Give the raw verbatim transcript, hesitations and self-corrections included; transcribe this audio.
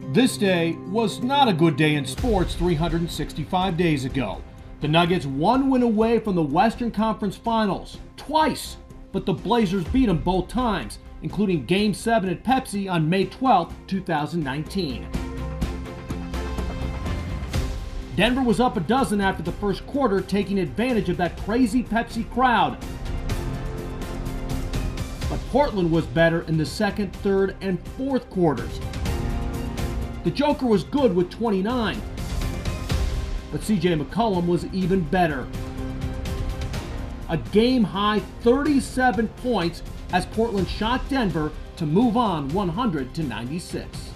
This day was not a good day in sports three hundred sixty-five days ago. The Nuggets one win away from the Western Conference Finals twice, but the Blazers beat them both times, including Game seven at Pepsi on May twelfth, two thousand nineteen. Denver was up a dozen after the first quarter, taking advantage of that crazy Pepsi crowd. But Portland was better in the second, third, and fourth quarters. The Joker was good with twenty-nine, but C J McCollum was even better. A game-high thirty-seven points as Portland shot Denver to move on one hundred to ninety-six.